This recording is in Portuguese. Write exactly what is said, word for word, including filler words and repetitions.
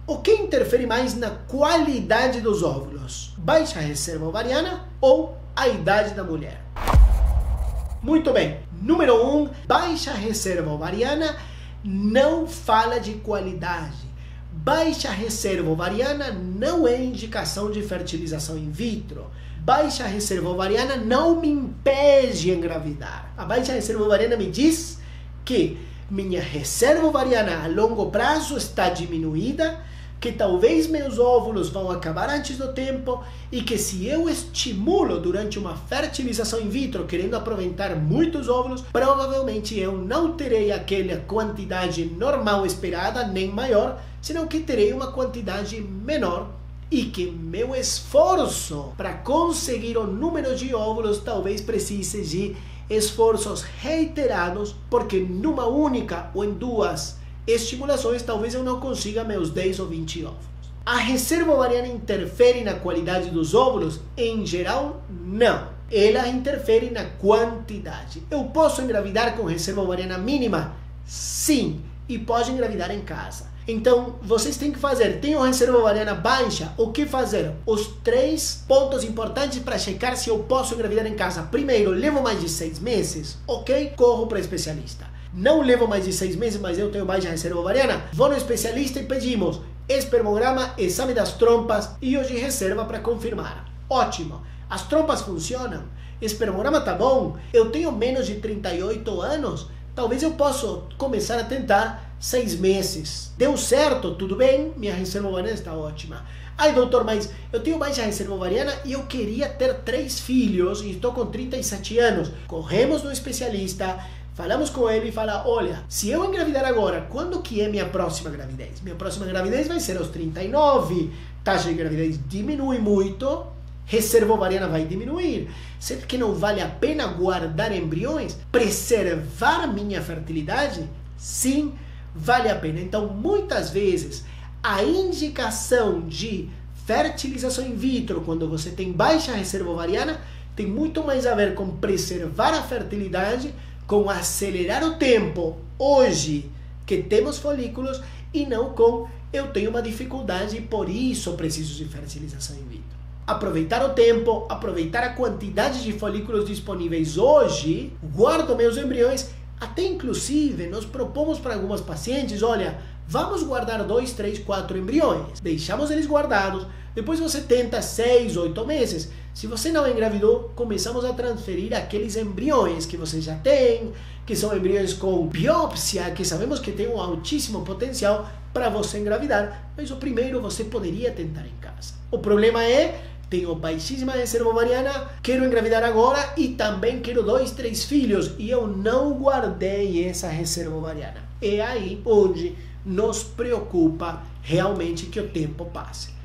O que interfere mais na qualidade dos óvulos? Baixa reserva ovariana ou a idade da mulher? Muito bem. Número um, baixa reserva ovariana não fala de qualidade. Baixa reserva ovariana não é indicação de fertilização in vitro. Baixa reserva ovariana não me impede de engravidar. A baixa reserva ovariana me diz que minha reserva ovariana a longo prazo está diminuída, que talvez meus óvulos vão acabar antes do tempo e que se eu estimulo durante uma fertilização in vitro, querendo aproveitar muitos óvulos, provavelmente eu não terei aquela quantidade normal esperada, nem maior, senão que terei uma quantidade menor e que meu esforço para conseguir o número de óvulos talvez precise de esforços reiterados, porque numa única ou em duas estimulações talvez eu não consiga meus dez ou vinte óvulos. A reserva ovariana interfere na qualidade dos óvulos? Em geral, não. Ela interfere na quantidade. Eu posso engravidar com reserva ovariana mínima? Sim. E pode engravidar em casa. Então, vocês têm que fazer, tenho reserva ovariana baixa, o que fazer? Os três pontos importantes para checar se eu posso engravidar em casa. Primeiro, levo mais de seis meses? Ok, corro para especialista. Não levo mais de seis meses, mas eu tenho baixa reserva ovariana? Vou no especialista e pedimos espermograma, exame das trompas e o de reserva para confirmar. Ótimo, as trompas funcionam, espermograma tá bom, eu tenho menos de trinta e oito anos, talvez eu possa começar a tentar seis meses. Deu certo, tudo bem, minha reserva ovariana está ótima. Ai, doutor, mas eu tenho baixa reserva ovariana e eu queria ter três filhos e estou com trinta e sete anos. Corremos no especialista, falamos com ele e fala, olha, se eu engravidar agora, quando que é minha próxima gravidez? Minha próxima gravidez vai ser aos trinta e nove, taxa de gravidez diminui muito, reserva ovariana vai diminuir. Será que não vale a pena guardar embriões? Preservar minha fertilidade? Sim, vale a pena. Então, muitas vezes, a indicação de fertilização in vitro, quando você tem baixa reserva ovariana, tem muito mais a ver com preservar a fertilidade, com acelerar o tempo hoje que temos folículos e não com eu tenho uma dificuldade e por isso preciso de fertilização in vitro. Aproveitar o tempo, aproveitar a quantidade de folículos disponíveis hoje, guardo meus embriões, até inclusive nós propomos para algumas pacientes, olha, vamos guardar dois, três, quatro embriões, deixamos eles guardados, depois você tenta seis, oito meses, se você não engravidou, começamos a transferir aqueles embriões que você já tem, que são embriões com biópsia, que sabemos que tem um altíssimo potencial para você engravidar, mas o primeiro você poderia tentar em casa. O problema é, tenho baixíssima reserva ovariana, quero engravidar agora e também quero dois, três filhos e eu não guardei essa reserva ovariana. É aí onde nos preocupa realmente que o tempo passe.